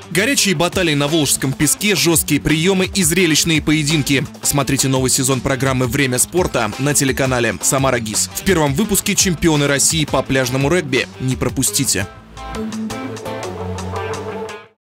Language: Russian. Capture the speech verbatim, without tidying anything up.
Горячие баталии на волжском песке, жесткие приемы и зрелищные поединки. Смотрите новый сезон программы «Время спорта» на телеканале «Самара ГИС». В первом выпуске чемпионы России по пляжному регби. Не пропустите.